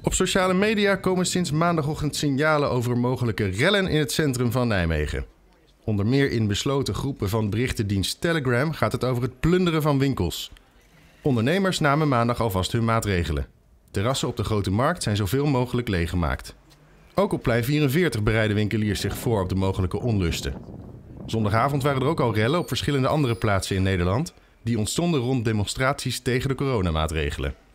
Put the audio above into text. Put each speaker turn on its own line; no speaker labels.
Op sociale media komen sinds maandagochtend signalen over mogelijke rellen in het centrum van Nijmegen. Onder meer in besloten groepen van berichtendienst Telegram gaat het over het plunderen van winkels. Ondernemers namen maandag alvast hun maatregelen. Terrassen op de Grote Markt zijn zoveel mogelijk leeggemaakt. Ook op plein 44 bereiden winkeliers zich voor op de mogelijke onlusten. Zondagavond waren er ook al rellen op verschillende andere plaatsen in Nederland. Die ontstonden rond demonstraties tegen de coronamaatregelen.